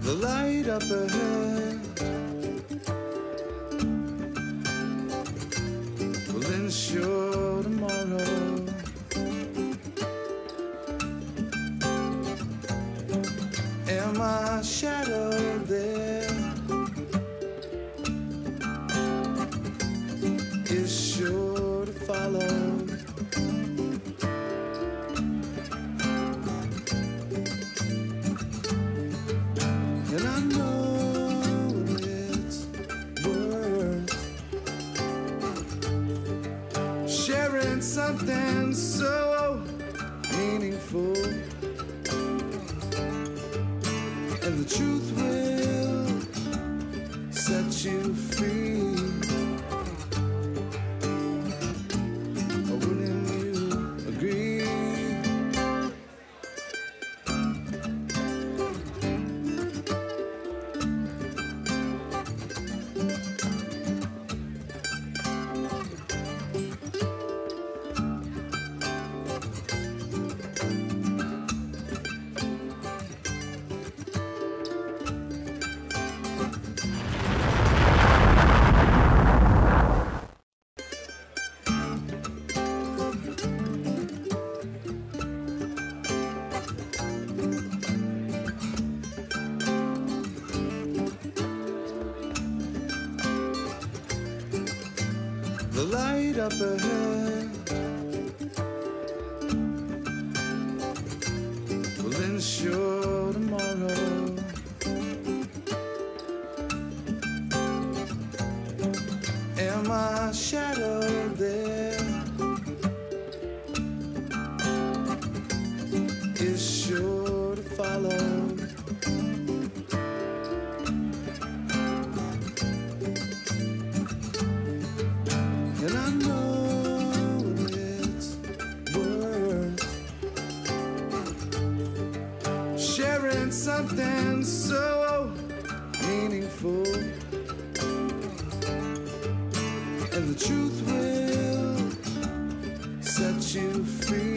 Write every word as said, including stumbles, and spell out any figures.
the light up ahead will ensure tomorrow. And my shadow there is sure to follow. And I know it's worth sharing something so meaningful, and the truth will set you free. Or wouldn't you agree? The light up ahead will ensure tomorrow. And my shadow there is sure to follow. And I know it's worth sharing something so meaningful, and the truth will set you free.